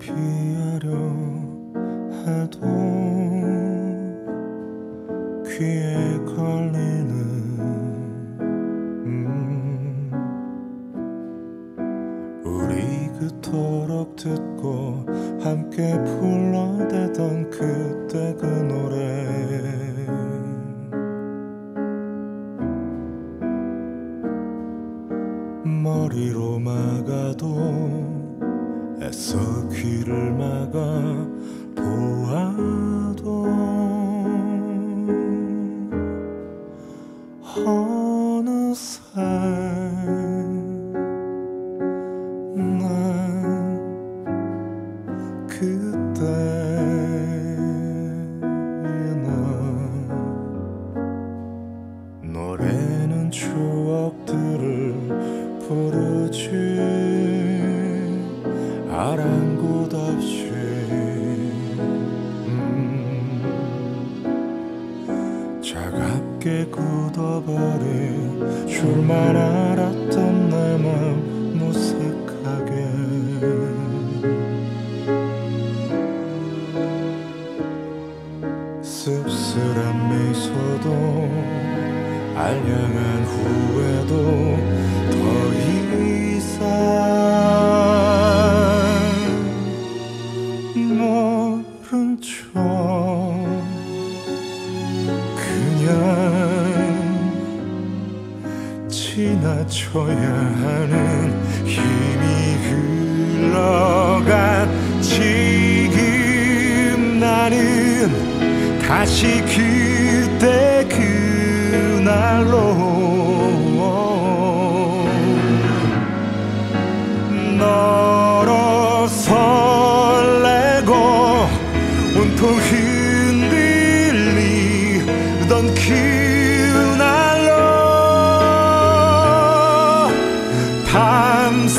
피하려 해도 귀에 걸리는 우리 그토록 듣고 함께 불러대던 그때 그 노래 머리로 막아도 애써 귀를 막아 보아도 어느새 난 그때나 노래는 추억들을 부르지 아랑곳 없이 차갑게 굳어버린 줄만 알았던 내 맘 무색하게 씁쓸한 미소도 알량한 후회도 더 이상 모른 척 그냥 지나쳐야 하는 힘이 흘러간 지금 나는 다시 그때 그날로 너로 설레고 온통 흔들리던 그날로 밤새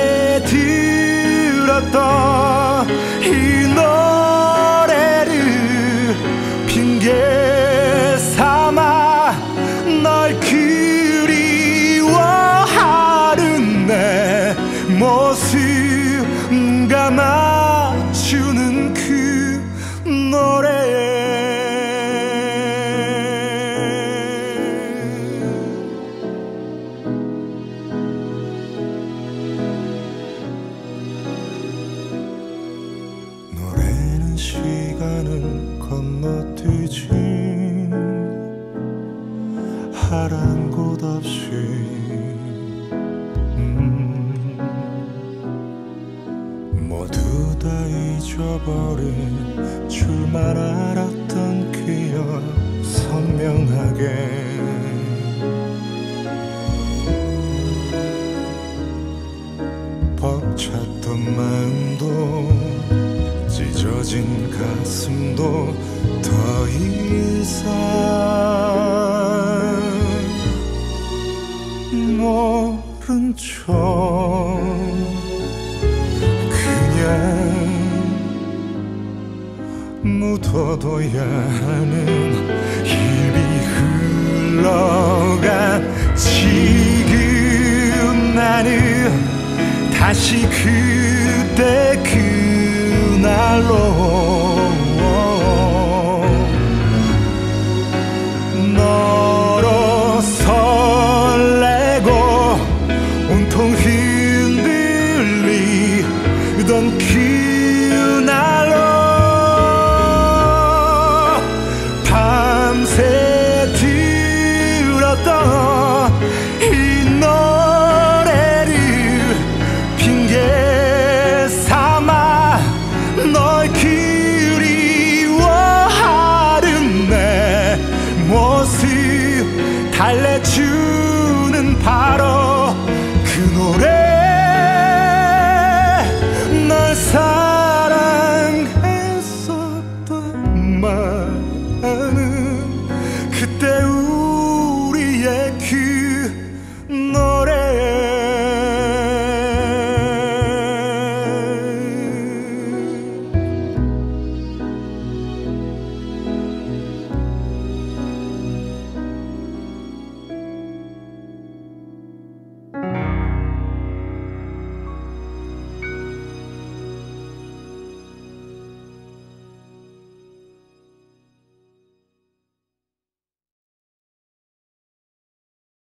들었던 이 노래를 핑계 삼아 널 그리워하는 내 모습 감아주는 그 노래 노래는 시간을 건너뛰지 아랑곳 없이 모두 다 잊어버린 줄만 알았던 기억 선명하게 벅찼던 마음도 찢어진 가슴도 더 이상 모른 척 그냥 묻어둬야 하는 힘이 흘러간 지금 나는 다시 그때 그